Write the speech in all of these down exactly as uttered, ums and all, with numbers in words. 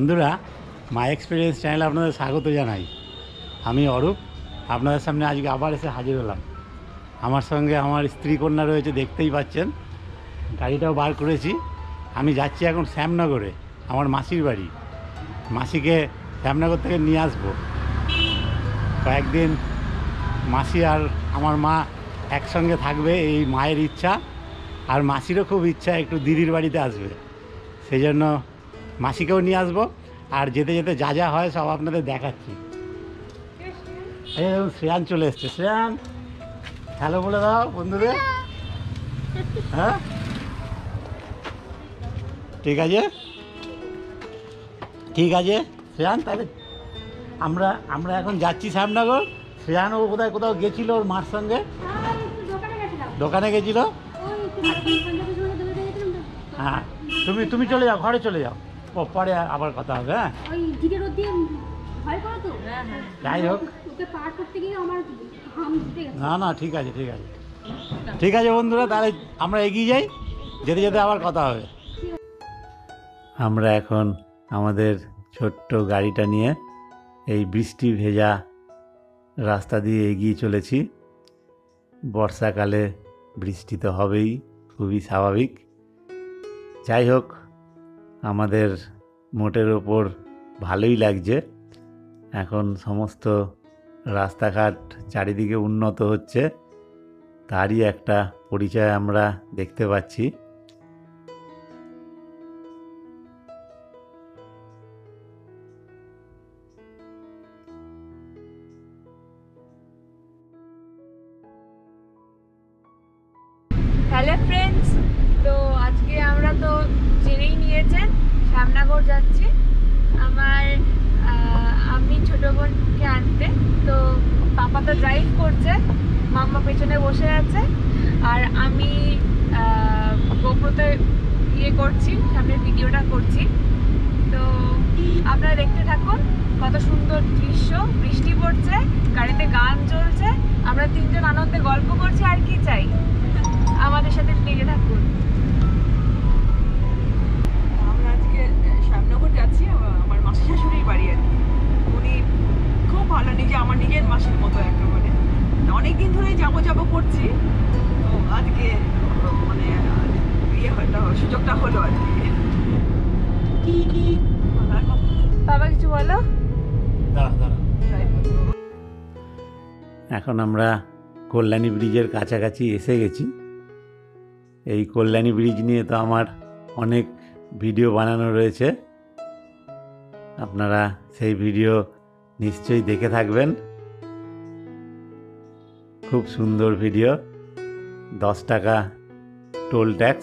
বন্ধুরা, মাই এক্সপিরিয়েন্স চ্যানেলে আপনাদের স্বাগত জানাই। আমি অরূপ, আপনাদের সামনে আজকে আবার এসে হাজির হলাম। আমার সঙ্গে আমার স্ত্রী কন্যা রয়েছে, দেখতেই পাচ্ছেন। গাড়িটাও বার করেছি। আমি যাচ্ছি এখন শ্যামনগরে, আমার মাসির বাড়ি। মাসিকে শ্যামনগর থেকে নিয়ে আসবো। কয়েকদিন মাসি আর আমার মা একসঙ্গে থাকবে, এই মায়ের ইচ্ছা। আর মাসিরও খুব ইচ্ছা একটু দিদির বাড়িতে আসবে, সেই জন্য মাসিকেও নিয়ে আসবো। আর যেতে যেতে যা যা হয় সব আপনাদের দেখাচ্ছি। এই দেখুন, শ্রেয়ান চলে এসছে। শ্রেয়ান, হ্যালো বলে দাও বন্ধুদের। হ্যাঁ, ঠিক আছে ঠিক আছে শ্রেয়ান, তাহলে আমরা আমরা এখন যাচ্ছি শ্যামনগর। শ্রেয়ান ও কোথায় কোথাও গেছিলো ওর মার সঙ্গে, দোকানে গেছিলো। হ্যাঁ, তুমি তুমি চলে যাও, ঘরে চলে যাও, পরে আবার কথা হবে। হ্যাঁ, যাই হোক, না না ঠিক আছে ঠিক আছে ঠিক আছে বন্ধুরা, তাহলে আমরা এগিয়ে যাই, যেতে যেতে আবার কথা হবে। আমরা এখন আমাদের ছোট্ট গাড়িটা নিয়ে এই বৃষ্টি ভেজা রাস্তা দিয়ে এগিয়ে চলেছি। বর্ষাকালে বৃষ্টি তো হবেই, খুবই স্বাভাবিক। যাই হোক, আমাদের মোটের ওপর ভালোই লাগছে। এখন সমস্ত রাস্তাঘাট চারিদিকে উন্নত হচ্ছে, তারই একটা পরিচয় আমরা দেখতে পাচ্ছি। হ্যালো ফ্রেন্ডস, তো আজকে আমরা তো জেনেই নিয়েছেন শ্যামনগর যাচ্ছি আমার আমি ছোট বোনকে আনতে। তো পাপা তো ড্রাইভ করছে, মাম্মা পেছনে বসে আছে, আর আমি গোপ্রোতে ইয়ে করছি, সামনের ভিডিওটা করছি। তো আপনারা দেখতে থাকুন, কত সুন্দর দৃশ্য। বৃষ্টি পড়ছে, গাড়িতে গান চলছে, আমরা তিনজন আনন্দে গল্প করছি, আর কি চাই। আমাদের সাথে লেগে থাকুন। আমরা আজকে শ্যামনগর যাচ্ছি, আমার মাসি শাশুড়ির বাড়ি আর কি। উনি খুব ভালো, নিজে আমার নিজের মাসির মতো একেবারে। অনেকদিন ধরেই যাবো যাবো করছি, তো আজকে মানে ইয়ে হয়তো সুযোগটা হলো আর কি। বাবা কিছু বলো। দাঁড়া দাঁড়া এখন আমরা কল্যাণী ব্রিজের কাছাকাছি এসে গেছি। এই কল্যাণী ব্রিজ নিয়ে তো আমার অনেক ভিডিও বানানো রয়েছে, আপনারা সেই ভিডিও নিশ্চয়ই দেখে থাকবেন। খুব সুন্দর ভিডিও। দশ টাকা টোল ট্যাক্স।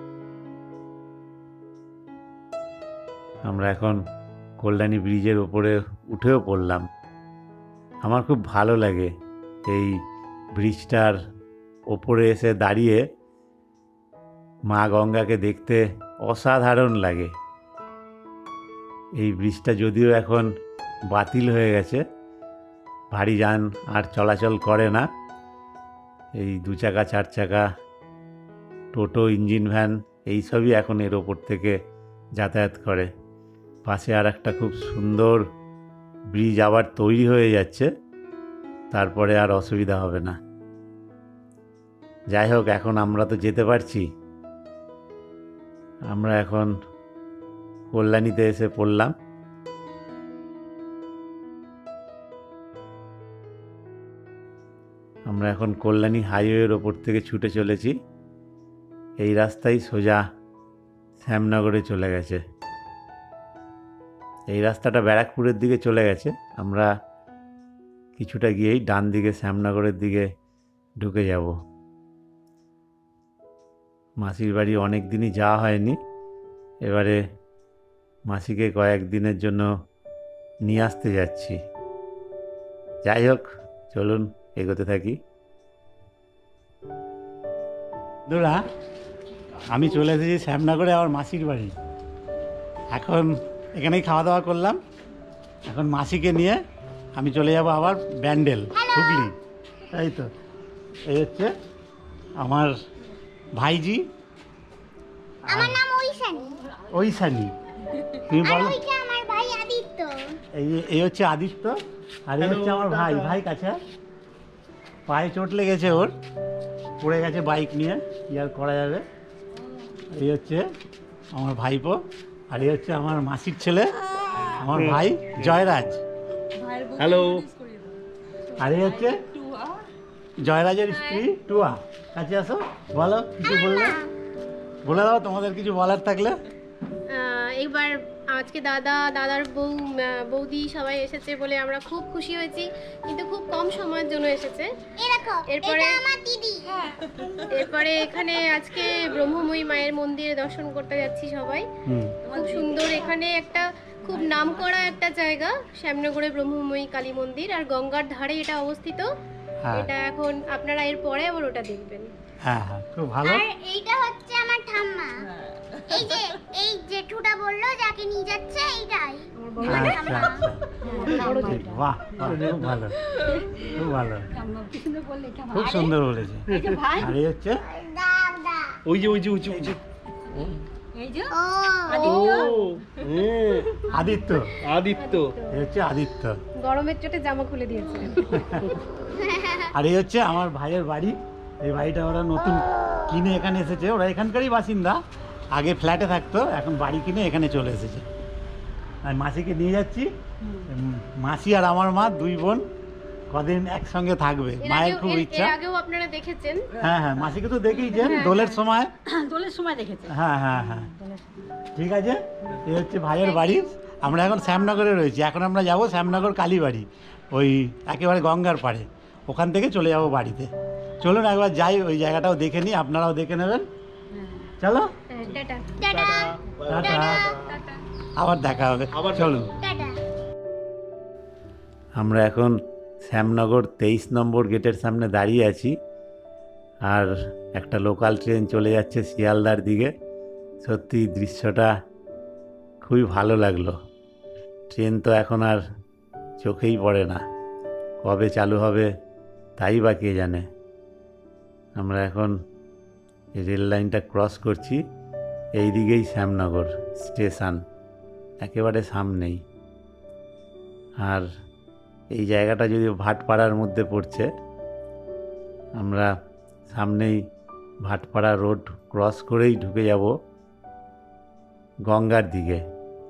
আমরা এখন কল্যাণী ব্রিজের ওপরে উঠেও পড়লাম। আমার খুব ভালো লাগে এই ব্রিজটার ওপরে এসে দাঁড়িয়ে মা গঙ্গাকে দেখতে অসাধারণ লাগে। এই ব্রিজটা যদিও এখন বাতিল হয়ে গেছে, ভারী যান আর চলাচল করে না। এই দু চাকা চার চাকা টোটো, ইঞ্জিন ভ্যান এইসবই এখন এর ওপর থেকে যাতায়াত করে। পাশে আর একটা খুব সুন্দর ব্রিজ আবার তৈরি হয়ে যাচ্ছে, তারপরে আর অসুবিধা হবে না। যাই হোক, এখন আমরা তো যেতে পারছি। আমরা এখন কল্যাণীতে এসে পড়লাম। আমরা এখন কল্যাণী হাইওয়ের ওপর থেকে ছুটে চলেছি। এই রাস্তাই সোজা শ্যামনগরে চলে গেছে। এই রাস্তাটা ব্যারাকপুরের দিকে চলে গেছে। আমরা কিছুটা গিয়েই ডান দিকে শ্যামনগরের দিকে ঢুকে যাব। মাসির বাড়ি অনেক দিনই যাওয়া হয়নি, এবারে মাসিকে কয়েকদিনের জন্য নিয়ে আসতে যাচ্ছি। যাই হোক, চলুন এগোতে থাকি। বন্ধুরা, আমি চলে এসেছি শ্যামনগরে আমার মাসির বাড়ি। এখন এখানেই খাওয়া দাওয়া করলাম। এখন মাসিকে নিয়ে আমি চলে যাব আবার ব্যান্ডেল, হুগলি। তাই তো, এই হচ্ছে আমার ভাইজি। আমার নাম ঐশানী। ঐশানী, তুমি বলো। আমার এই এই হচ্ছে আদিত্য, আর এই হচ্ছে আমার ভাই। ভাই কাছে আয়। পায়ে চোট লেগেছে ওর, পড়ে গেছে বাইক নিয়ে, কি আর করা যাবে। এই হচ্ছে আমার ভাইপো, আর এই হচ্ছে আমার মাসির ছেলে, আমার ভাই জয়রাজ। হ্যালো। আর এই হচ্ছে জয়রাজের স্ত্রী টুয়া। কাছে আসো, বলো কিছু বললে, বলে দাও তোমাদের কিছু বলার থাকলে। এবার আজকে দাদা দাদার বউ আহ, বৌদি সবাই এসেছে বলে আমরা খুব খুশি হয়েছি, কিন্তু খুব কম সময়ের জন্য এসেছে। এরপরে এরপরে এখানে আজকে ব্রহ্মময়ী মায়ের মন্দিরে দর্শন করতে যাচ্ছি সবাই। হুম, খুব সুন্দর, এখানে একটা খুব নামকরা একটা জায়গা শ্যামনগরে ব্রহ্মময়ী কালী মন্দির, আর গঙ্গার ধারে এটা অবস্থিত। হ্যাঁ এটা এখন আপনারা এর পরে আবার ওটা দেখবেন। হ্যাঁ হ্যাঁ, খুব ভালো। আর এইটা হচ্ছে আমার ঠাম্মা। এই যে এই জেঠুটা বললো যাকে নিয়ে যাচ্ছে এইটাই আচ্ছা আচ্ছা, ঠিক, বাহ বাহ, খুব ভালো খুব ভালো, খুব সুন্দর বলেছে। আর এই হচ্ছে দাদা। ওই যে ওই যে ওই যে ওই যে ও ও হ্যাঁ, আদিত্য, আদিত্য। এই হচ্ছে আদিত্য। গরমের চোটে জামা খুলে দিয়েছে। আর এই হচ্ছে আমার ভাইয়ের বাড়ি। এই বাড়িটা ওরা নতুন কিনে এখানে এসেছে, ওরা এখানকারই বাসিন্দা, আগে ফ্ল্যাটে থাকতো, এখন বাড়ি কিনে এখানে চলে এসেছে। আমি মাসিকে নিয়ে যাচ্ছি, উম, মাসি আর আমার মা দুই বোন কদিন একসঙ্গে থাকবে, এর মায়ের আগেও- খুব এর- ইচ্ছা। এর আগেও আপনারা দেখেছেন। হ্যাঁ হ্যাঁ, মাসিকে তো দেখেইছেন দোলের সময়। দোলের সময় দেখেছে। হ্যাঁ হ্যাঁ হ্যাঁ, ঠিক আছে। এই হচ্ছে ভাইয়ের বাড়ি। আমরা এখন শ্যামনগরে রয়েছি, এখন আমরা যাব শ্যামনগর কালীবাড়ি, ওই একেবারে গঙ্গার পাড়ে, ওখান থেকে চলে যাব বাড়িতে। চলুন একবার যাই, ওই জায়গাটাও দেখে নিই, আপনারাও দেখে নেবেন। চলো, হ্যাঁ, টাটা। টাটা টাটা, আবার দেখা হবে, আবার চলুন। টাটা। আমরা এখন শ্যামনগর তেইশ নম্বর গেটের সামনে দাঁড়িয়ে আছি, আর একটা লোকাল ট্রেন চলে যাচ্ছে শিয়ালদার দিকে। সত্যি দৃশ্যটা খুবই ভালো লাগলো। ট্রেন তো এখন আর চোখেই পড়ে না, কবে চালু হবে তাই বা কে জানে। আমরা এখন এই রেল লাইনটা ক্রস করছি, এই দিকেই শ্যামনগর স্টেশন, একেবারে সামনেই। আর এই জায়গাটা যদি ভাটপাড়ার মধ্যে পড়ছে, আমরা সামনেই ভাটপাড়া রোড ক্রস করেই ঢুকে যাব গঙ্গার দিকে।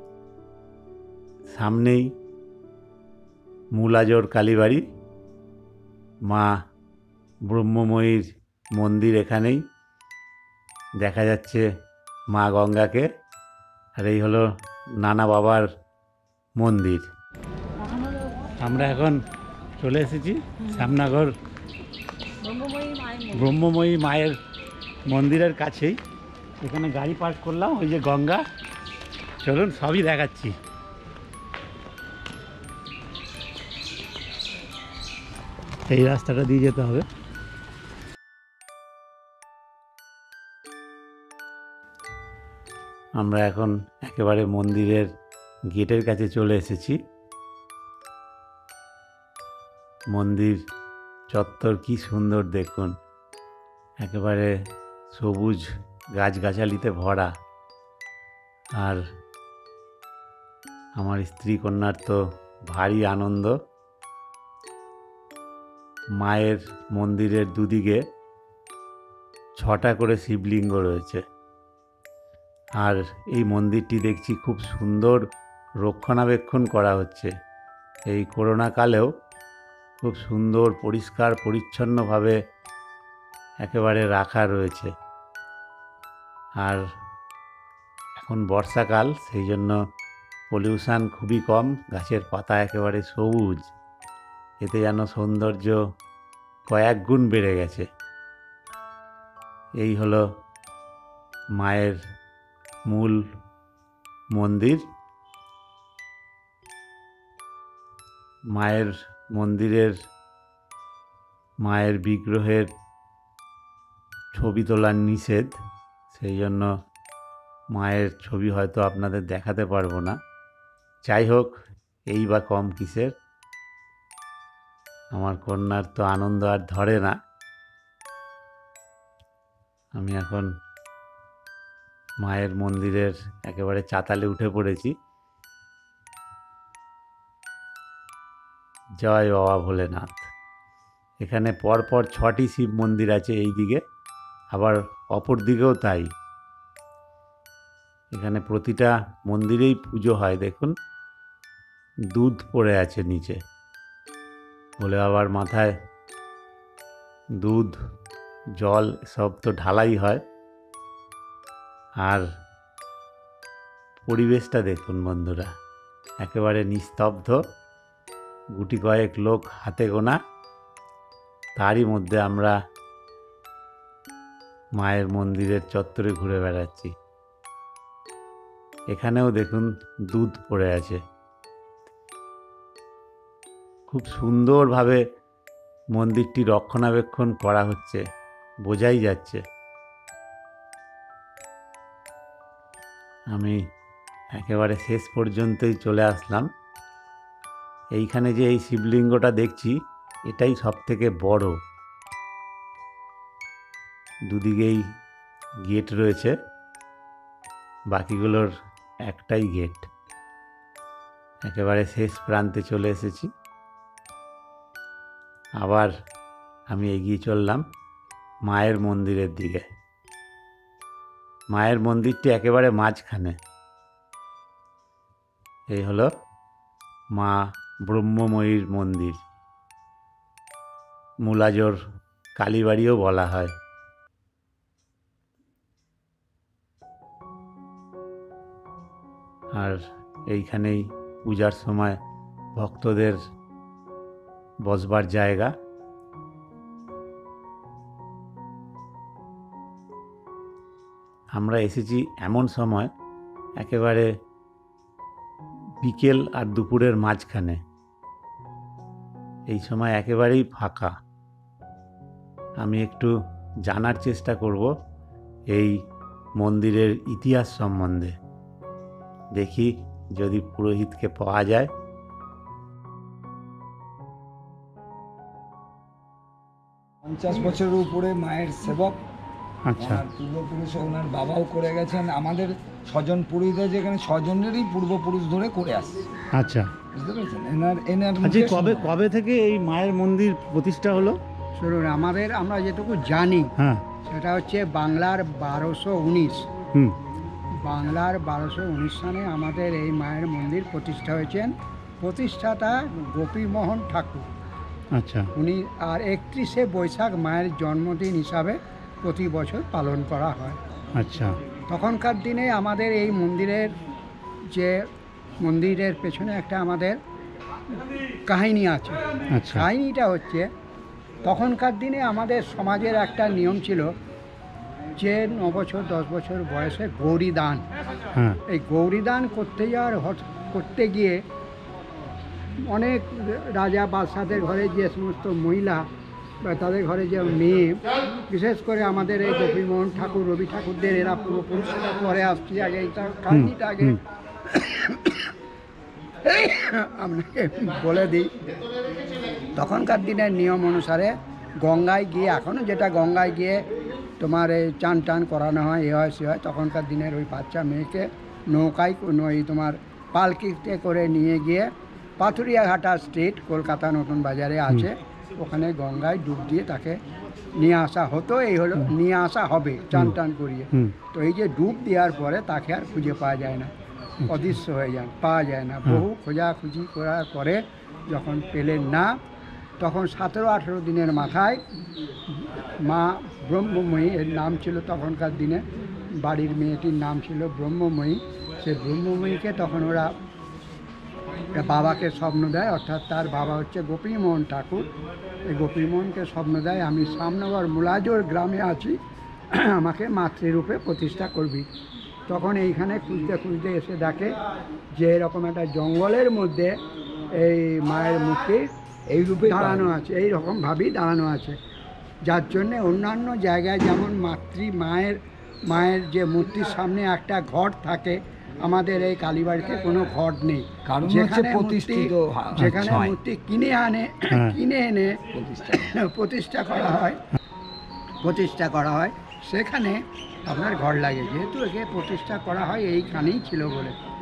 সামনেই মূলাজোর কালীবাড়ি, মা ব্রহ্মময়ীর মন্দির এখানেই দেখা যাচ্ছে, মা গঙ্গাকে। আর এই হলো নানা বাবার মন্দির। আমরা এখন চলে এসেছি শ্যামনগর ব্রহ্মময়ী মায়ের মন্দিরের কাছেই। এখানে গাড়ি পার্ক করলাম, ওই যে গঙ্গা, চলুন সবই দেখাচ্ছি। এই রাস্তাটা দিয়ে যেতে হবে। আমরা এখন একেবারে মন্দিরের গেটের কাছে চলে এসেছি। মন্দির চত্বর কি সুন্দর দেখুন, একেবারে সবুজ গাছগাছালিতে ভরা। আর আমার স্ত্রী কন্যার তো ভারী আনন্দ। মায়ের মন্দিরের দুদিকে ছটা করে শিবলিঙ্গ রয়েছে, আর এই মন্দিরটি দেখছি খুব সুন্দর রক্ষণাবেক্ষণ করা হচ্ছে। এই করোনা কালেও খুব সুন্দর পরিষ্কার পরিচ্ছন্নভাবে একেবারে রাখা রয়েছে। আর এখন বর্ষাকাল, সেই জন্য পলিউশন খুবই কম, গাছের পাতা একেবারে সবুজ, এতে যেন সৌন্দর্য কয়েক গুণ বেড়ে গেছে। এই হলো মায়ের মূল মন্দির। মায়ের মন্দিরের মায়ের বিগ্রহের ছবি তোলার নিষেধ, সেই জন্য মায়ের ছবি হয়তো আপনাদের দেখাতে পারবো না। যাই হোক, এই বা কম কিসের, আমার কন্যার তো আনন্দ আর ধরে না। আমি এখন মায়ের মন্দিরের একেবারে চাতালে উঠে পড়েছি। জয় বাবা ভোলেনাথ। এখানে পরপর ছটি শিব মন্দির আছে এই দিকে, আবার অপর দিকেও তাই। এখানে প্রতিটা মন্দিরেই পুজো হয়। দেখুন দুধ পড়ে আছে নিচে, ভোলে বাবার মাথায় দুধ জল সব তো ঢালাই হয়। আর পরিবেশটা দেখুন বন্ধুরা, একেবারে নিস্তব্ধ, গুটি কয়েক লোক হাতে গোনা, তারই মধ্যে আমরা মায়ের মন্দিরের চত্বরে ঘুরে বেড়াচ্ছি। এখানেও দেখুন দুধ পড়ে আছে। খুব সুন্দরভাবে মন্দিরটি রক্ষণাবেক্ষণ করা হচ্ছে, বোঝাই যাচ্ছে। আমি একেবারে শেষ পর্যন্তই চলে আসলাম। এইখানে যে এই শিবলিঙ্গটা দেখছি, এটাই সব থেকে বড়। দুদিকেই গেট রয়েছে, বাকিগুলোর একটাই গেট। একেবারে শেষ প্রান্তে চলে এসেছি। আবার আমি এগিয়ে চললাম মায়ের মন্দিরের দিকে। মায়ের মন্দিরটি একেবারে মাঝখানে। এই হলো মা ব্রহ্মময়ীর মন্দির, মুলাজোর কালীবাড়িও বলা হয়। আর এইখানেই পূজার সময় ভক্তদের বসবার জায়গা। আমরা এসেছি এমন সময়, একেবারে বিকেল আর দুপুরের মাঝখানে। এই সময় একেবারেই ফাঁকা। আমি একটু জানার চেষ্টা করব এই মন্দিরের ইতিহাস সম্বন্ধে। দেখি যদি পুরোহিতকে পাওয়া যায়। পঞ্চাশ বছরের উপরে মায়ের সেবক। আচ্ছা, আর পূর্বপুরুষ ওনার বাবাও করে গেছেন। আমাদের স্বজন পুরোহিত যেখানে স্বজনেরই পূর্বপুরুষ ধরে করে আসছে। আচ্ছা বুঝতে পেরেছেন? এনার এনার আচ্ছা মুখে কবে শোনা। কবে থেকে এই মায়ের মন্দির প্রতিষ্ঠা হলো? শুনুন, আমাদের আমরা যেটুকু জানি হ্যাঁ। সেটা হচ্ছে বাংলার বারোশো উনিশ হুম। বাংলার বারোশো উনিশ সালে আমাদের এই মায়ের মন্দির প্রতিষ্ঠা হয়েছেন। প্রতিষ্ঠাতা গোপীমোহন ঠাকুর। আচ্ছা। উনি আর একত্রিশে বৈশাখ মায়ের জন্মদিন হিসাবে প্রতি বছর পালন করা হয়। আচ্ছা। তখনকার দিনে আমাদের এই মন্দিরের যে মন্দিরের পেছনে একটা আমাদের কাহিনী আছে। আচ্ছা। কাহিনীটা হচ্ছে, তখনকার দিনে আমাদের সমাজের একটা নিয়ম ছিল যে ন বছর দশ বছর বয়সে গৌরী দান। হ্যাঁ। এই গৌরী দান করতে যাওয়ার হঠ- করতে গিয়ে অনেক রাজা বাদশাদের ঘরে যে সমস্ত মহিলা বা তাদের ঘরে যে মেয়ে, বিশেষ করে আমাদের এই গোপীমোহন ঠাকুর, রবি ঠাকুরদের এরা পূর্বপুরুষরা পরে আসছি। আগে এইটা কাহিনীটা আগে হুম। আপনাকে বলে দিই। তখনকার দিনের নিয়ম অনুসারে গঙ্গায় গিয়ে, এখনও যেটা গঙ্গায় গিয়ে তোমার এই চান টান করানো হয়, এ হয় সে হয়, তখনকার দিনের ওই বাচ্চা মেয়েকে নৌকায় এই তোমার পালকিতে করে নিয়ে গিয়ে পাথুরিয়াঘাটা স্ট্রিট, কলকাতা নতুন বাজারে আছে, ওখানে গঙ্গায় ডুব দিয়ে তাকে নিয়ে আসা হতো। এই হলো নিয়ে আসা হবে চান টান করিয়ে। হুম। তো এই যে ডুব দেওয়ার পরে তাকে আর খুঁজে পাওয়া যায় না, অদৃশ্য হয়ে যান, পাওয়া যায় না। বহু খোঁজাখুঁজি করার পরে যখন পেলেন না, তখন সতেরো আঠেরো দিনের মাথায় মা ব্রহ্মময়ী, এর নাম ছিল তখনকার দিনে, বাড়ির মেয়েটির নাম ছিল ব্রহ্মময়ী। সে ব্রহ্মময়ীকে তখন ওরা বাবাকে স্বপ্ন দেয়, অর্থাৎ তার বাবা হচ্ছে গোপীমোহন ঠাকুর। এই গোপীমোহনকে স্বপ্ন দেয়, আমি সামনগর মুলাজোর গ্রামে আছি, আমাকে মাতৃরূপে প্রতিষ্ঠা করবি। তখন এইখানে খুঁজতে খুঁজতে এসে দেখে যে এরকম একটা জঙ্গলের মধ্যে এই মায়ের মূর্তি এই রূপে দাঁড়ানো আছে, এই রকমভাবেই দাঁড়ানো আছে। যার জন্যে অন্যান্য জায়গায় যেমন মাতৃ মায়ের মায়ের যে মূর্তির সামনে একটা ঘট থাকে, আমাদের এই কালীবাড়িতে কোনো ঘট নেই। কারণ হচ্ছে যেখানে মূর্তি- প্রতিষ্ঠিত হয়। যেখানে আচ্ছা। মূর্তি কিনে আনে, হ্যাঁ। কিনে এনে প্রতিষ্ঠা করা হয় প্রতিষ্ঠা করা হয় সেখানে আপনার ঘর লাগে। যেহেতু একে প্রতিষ্ঠা করা হয় এইখানেই ছিল বলে,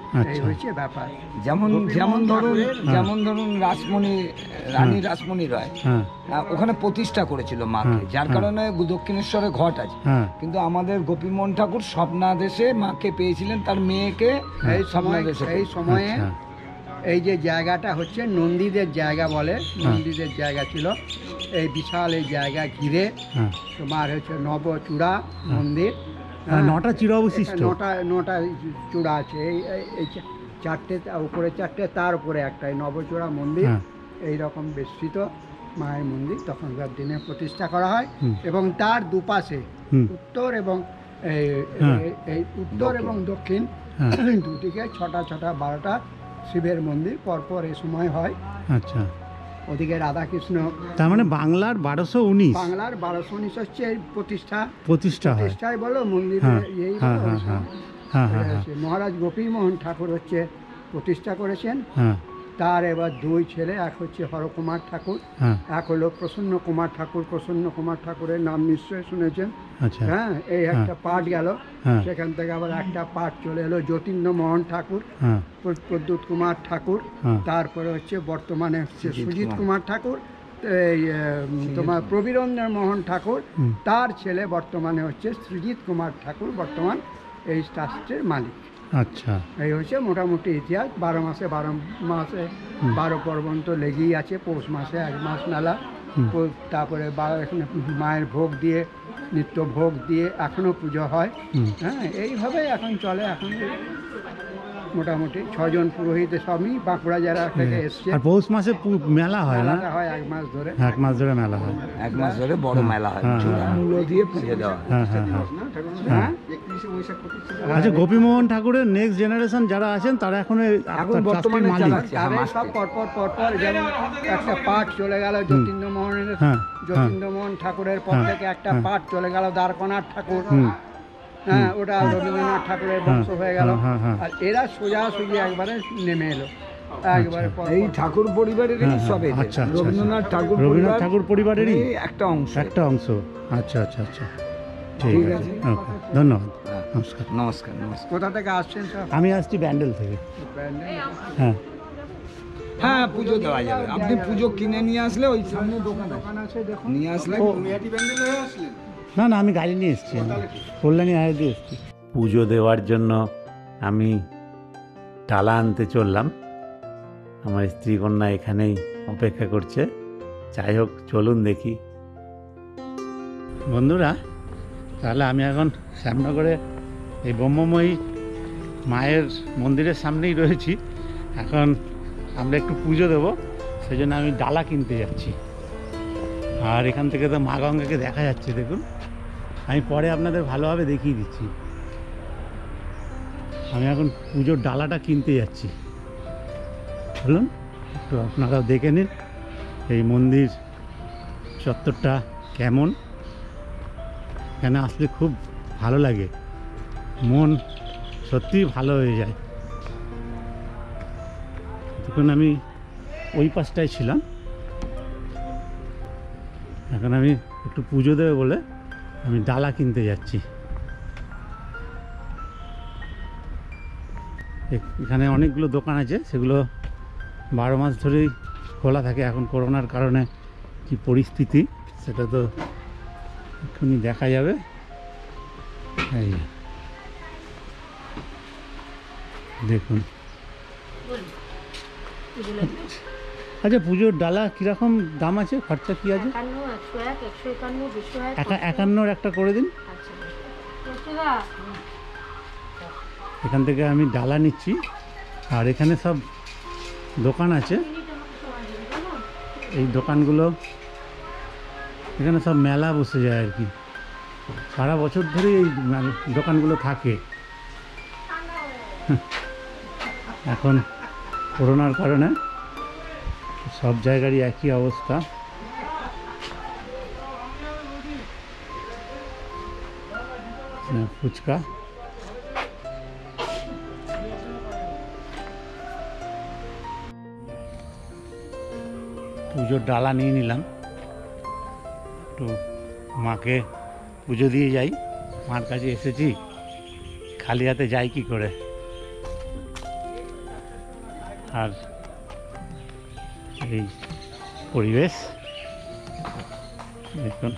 এই আচ্ছা। হচ্ছে ব্যাপার। যেমন গোপীনাথ যেমন ধরুন ঠাকুরের- যেমন ধরুন রাসমণি রানী রাসমণি রায় হ্যাঁ আহ, ওখানে প্রতিষ্ঠা করেছিল মাকে, হ্যাঁ, যার হ্যাঁ। কারণে দক্ষিণেশ্বরে ঘট আছে। হ্যাঁ কিন্তু আমাদের গোপীমোহন ঠাকুর স্বপ্নাদেশে মাকে পেয়েছিলেন, তার মেয়েকে এই সময় স্বপ্নাদেশে এই সময়ে আচ্ছা এই যে জায়গাটা হচ্ছে নন্দীদের জায়গা বলে, নন্দীদের জায়গা ছিল। এই বিশাল এই জায়গা ঘিরে হ্যাঁ তোমার হচ্ছে নবচূড়া মন্দির। আর নটা চির অবশিষ্ট? হ্যাঁ, নটা নটা চূড়া আছে। এই এই- এই চা- চারটে তা- উপরে চারটে, তার উপরে একটা এই নবচূড়া মন্দির। হ্যাঁ। এই রকম বিস্তৃত মায়ের মন্দির তখনকার দিনে প্রতিষ্ঠা করা হয়। হুম। এবং তার দুপাশে হুম। উত্তর এবং এই- হ্যাঁ। এই- এই উত্তর এবং দক্ষিণ হ্যাঁ। দুদিকে ছটা ছটা বারোটা শিবের মন্দির পরপর এই সময় হয়। আচ্ছা, ওদিকে রাধাকৃষ্ণ, তার মানে বাংলার বারোশো উনিশ বাংলার বারোশো উনিশ হচ্ছে এই প্রতিষ্ঠা প্রতিষ্ঠা হয়। প্রতিষ্ঠায় বলো মন্দির হ্যাঁ, এই হ্যাঁ, বলো, হ্যাঁ, ওই হ্যাঁ, সময়। হ্যাঁ, হ্যাঁ, এটা হ্যাঁ, হচ্ছে মহারাজ গোপীমোহন ঠাকুর হচ্ছে প্রতিষ্ঠা করেছেন। হ্যাঁ, তার এবার দুই ছেলে, এক হচ্ছে হরকুমার ঠাকুর, হ্যাঁ, এক হলো প্রসন্ন কুমার ঠাকুর। প্রসন্ন কুমার ঠাকুরের নাম নিশ্চয়ই শুনেছেন। আচ্ছা, হ্যাঁ, এই একটা পাঠ গেল, হ্যাঁ। সেখান থেকে আবার একটা পাঠ চলে এলো যতীন্দ্র মোহন ঠাকুর, হ্যাঁ, প্র- প্রদ্যুৎ কুমার ঠাকুর, হ্যাঁ। তারপরে হচ্ছে বর্তমানে হচ্ছে সুজিত সুজিত কুমার। কুমার ঠাকুর, এই আহ, তোমার প্রবীরেন্দ্র মোহন ঠাকুর, হুম। তার ছেলে বর্তমানে হচ্ছে সুজিত কুমার ঠাকুর, বর্তমান এই ট্রাস্টের মালিক। আচ্ছা, এই হচ্ছে মোটামুটি ইতিহাস। বারো মাসে বারো মাসে বারো পর্বণ তো লেগেই আছে। পৌষ মাসে এক মাস মেলা, হুম। পো- তারপরে বা- এখানে মায়ের ভোগ দিয়ে, নিত্য ভোগ দিয়ে এখনো পুজো হয়। হুম। হ্যাঁ, এইভাবে এখন চলে। এখন মোটামুটি ছজন পুরোহিত সবই বাঁকুড়া জেলা থেকে এসছে। আর পৌষ মাসে পু- মেলা হয় না? মেলাটা হয় এক মাস ধরে। এক মাস ধরে মেলা হয়। এক মাস ধরে বড় মেলা হয়, হ্যাঁ, চূড়া হ্যাঁ। মূল্য দিয়ে পুজো দেওয়া হয়। হ্যাঁ, হ্যাঁ, হ্যাঁ। হ্যাঁ, আচ্ছা, গোপীমোহন ঠাকুরের নেক্সট জেনারেশন যারা আছেন তারা এখন এই এখন আপনার বর্তমানে ট্রাস্টের মালিক? চালাচ্ছে। তাদের হ্যাঁ, সব মাস্টার। পরপর পরপর, যেমন একটা পাঠ চলে গেল যতীন্দ্র মোহনের, হ্যাঁ, যতীন্দ্র মোহন ঠাকুরের পর হ্যাঁ, থেকে একটা হ্যাঁ। পাঠ চলে গেল দ্বারকনাথ ঠাকুর। হুম। হ্যাঁ, ওটা রবীন্দ্রনাথ ঠাকুরের বংশ হয়ে গেল। হ্যাঁ, হ্যাঁ, হ্যাঁ। আর এরা সোজাসুজি একবারে নেমে এলো একবারে পর এই পর। ঠাকুর পরিবারেরই হ্যাঁ, হ্যাঁ, সব এদের। আচ্ছা, আচ্ছা, রবীন্দ্রনাথ আচ্ছা। ঠাকুর রবীন্দ্রনাথ পরিবার ঠাকুর পরিবারেরই এই একটা অংশ। একটা অংশ। আচ্ছা, আচ্ছা, আচ্ছা, ঠিক ঠিক আছে, আছে। ওকে, ধন্যবাদ, হ্যাঁ। নমস্কার। নমস্কার নমস্কার। কোথা থেকে আসছেন সব? আমি আসছি ব্যান্ডেল থেকে। হ্যাঁ, হ্যাঁ, পুজো দেওয়া যাবে। আপনি পুজো কিনে নিয়ে আসলে ওই সামনে দোকান আছে, দোকান আছে দেখুন। নিয়ে আসলে না না, আমি গাড়ি নিয়ে এসেছি, আমি কল্যাণী হাই দিয়ে এসেছি। পুজো দেওয়ার জন্য আমি ডালা আনতে চললাম। আমার স্ত্রী কন্যা এখানেই অপেক্ষা করছে। যাই হোক, চলুন দেখি। বন্ধুরা, তাহলে আমি এখন শ্যামনগরে এই ব্রহ্মময়ী মায়ের মন্দিরের সামনেই রয়েছি। এখন আমরা একটু পুজো দেবো, সেই জন্য আমি ডালা কিনতে যাচ্ছি। আর এখান থেকে তো মা গঙ্গাকে দেখা যাচ্ছে, দেখুন। আমি পরে আপনাদের ভালোভাবে দেখিয়ে দিচ্ছি। আমি এখন পুজোর ডালাটা কিনতে যাচ্ছি। বলুন, একটু আপনারাও দেখে নিন এই মন্দির চত্বরটা কেমন। এখানে আসলে খুব ভালো লাগে, মন সত্যিই ভালো হয়ে যায়। তখন আমি ওই পাশটায় ছিলাম, এখন আমি একটু পুজো দেবে বলে আমি ডালা কিনতে যাচ্ছি। এ- এখানে অনেকগুলো দোকান আছে, সেগুলো বারো মাস ধরেই খোলা থাকে। এখন করোনার কারণে কি পরিস্থিতি সেটা তো এক্ষুনি দেখা যাবে। এই দেখুন। আচ্ছা, পুজোর ডালা কীরকম দাম আছে, খরচা কী আছে? একান্ন, একশো এক, একশো একান্ন, দুশো এক। একা একান্নর একটা করে দিন। আচ্ছা, এখান থেকে আমি ডালা নিচ্ছি। আর এখানে সব দোকান আছে, এই দোকানগুলো, এখানে সব মেলা বসে যায় আর কি। সারা বছর ধরে এই মেল- দোকানগুলো থাকে। এখন করোনার কারণে সব জায়গারই একই অবস্থা। ফুচকা, পুজোর ডালা নিয়ে নিলাম। একটু মাকে পুজো দিয়ে যাই, মার কাছে এসেছি, খালি হাতে যাই কি করে। আর এই পরিবেশ দেখুন।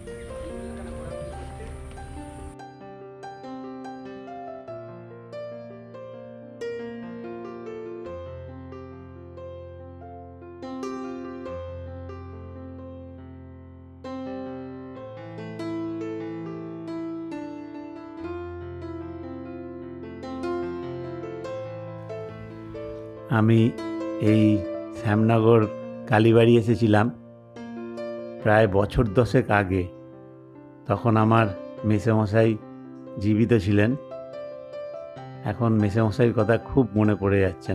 আমি এই শ্যামনগর কালীবাড়ি এসেছিলাম প্রায় বছর দশেক আগে। তখন আমার মেসোমশাই জীবিত ছিলেন। এখন মেসোমশাইয়ের কথা খুব মনে পড়ে যাচ্ছেন।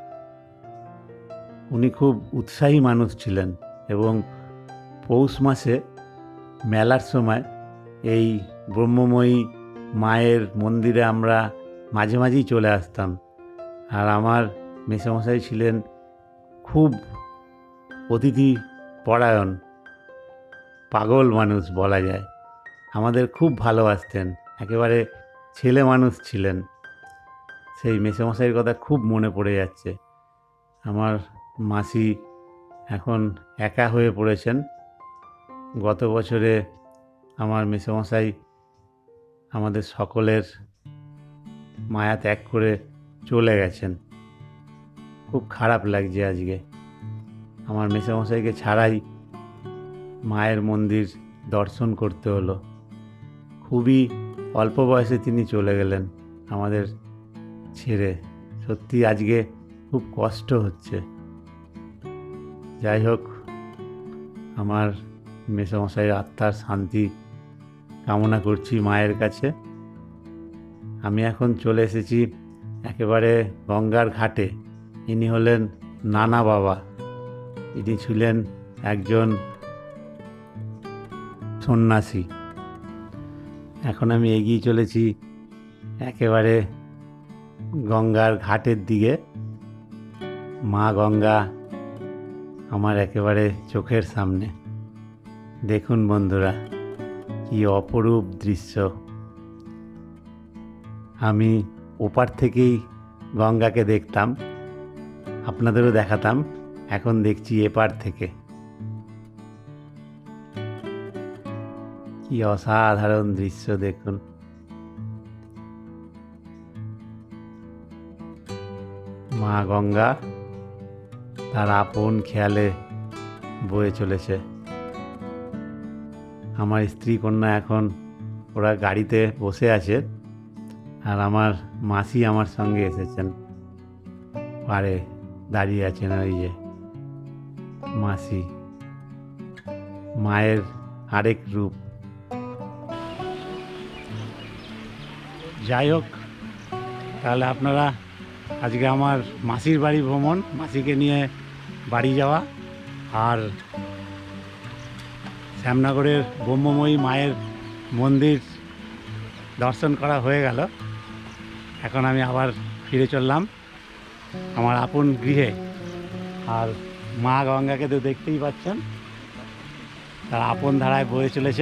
উনি খুব উৎসাহী মানুষ ছিলেন এবং পৌষ মাসে মেলার সময় এই ব্রহ্মময়ী মায়ের মন্দিরে আমরা মাঝে মাঝেই চলে আসতাম। আর আমার মেসোমশাই ছিলেন খুব অতিথি পরায়ণ, পাগল মানুষ বলা যায়। আমাদের খুব ভালোবাসতেন, একেবারে ছেলে মানুষ ছিলেন। সেই মেসোমশাইয়ের কথা খুব মনে পড়ে যাচ্ছে। আমার মাসি এখন একা হয়ে পড়েছেন। গত বছরে আমার মেসোমশাই আমাদের সকলের মায়া ত্যাগ করে চলে গেছেন। খুব খারাপ লাগছে আজকে। আমার মেসোমশাইকে ছাড়াই মায়ের মন্দির দর্শন করতে হলো। খুবই অল্প বয়সে তিনি চলে গেলেন আমাদের ছেড়ে। সত্যি আজকে খুব কষ্ট হচ্ছে। যাই হোক, আমার মেসোমশাইয়ের আত্মার শান্তি কামনা করছি মায়ের কাছে। আমি এখন চলে এসেছি একেবারে গঙ্গার ঘাটে। ইনি হলেন নানা বাবা। ইনি ছিলেন একজন সন্ন্যাসী। এখন আমি এগিয়ে চলেছি একেবারে গঙ্গার ঘাটের দিকে। মা গঙ্গা আমার একেবারে চোখের সামনে। দেখুন বন্ধুরা, কি অপরূপ দৃশ্য। আমি ওপার থেকেই গঙ্গাকে দেখতাম, আপনাদেরও দেখাতাম। এখন দেখছি এপার থেকে। কি অসাধারণ দৃশ্য দেখুন। মা গঙ্গা তার আপন খেয়ালে বয়ে চলেছে। আমার স্ত্রী কন্যা এখন ওরা গাড়িতে বসে আছে, আর আমার মাসি আমার সঙ্গে এসেছেন, পাড়ে দাঁড়িয়ে আছেন। ওই যে মাসি, মায়ের আরেক রূপ। যাই হোক, তাহলে আপনারা আজকে আমার মাসির বাড়ি ভ্রমণ, মাসিকে নিয়ে বাড়ি যাওয়া, আর শ্যামনগরের ব্রহ্মময়ী মায়ের মন্দির দর্শন করা হয়ে গেল। এখন আমি আবার ফিরে চললাম আমার আপন গৃহে। আর মা গঙ্গাকে তো দেখতেই পাচ্ছেন, তার আপন ধারায় বয়ে চলেছে।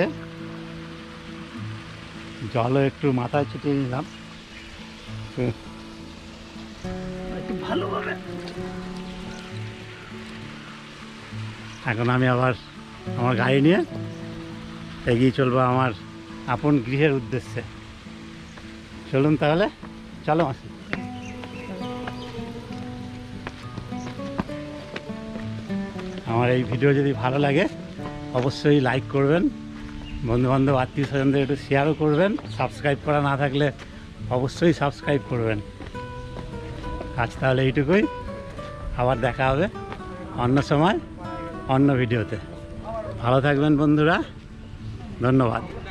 জলও একটু মাথায় ছিটিয়ে নিলাম একটু ভালোভাবে। এখন আমি আবার আমার গাড়ি নিয়ে এগিয়ে চলবো আমার আপন গৃহের উদ্দেশ্যে। চলুন তাহলে, চলো মাসি। আমার এই ভিডিও যদি ভালো লাগে অবশ্যই লাইক করবেন, বন্ধুবান্ধব আত্মীয় স্বজনদের একটু শেয়ারও করবেন। সাবস্ক্রাইব করা না থাকলে অবশ্যই সাবস্ক্রাইব করবেন। আজ তাহলে এইটুকুই, আবার দেখা হবে অন্য সময় অন্য ভিডিওতে। ভালো থাকবেন বন্ধুরা, ধন্যবাদ।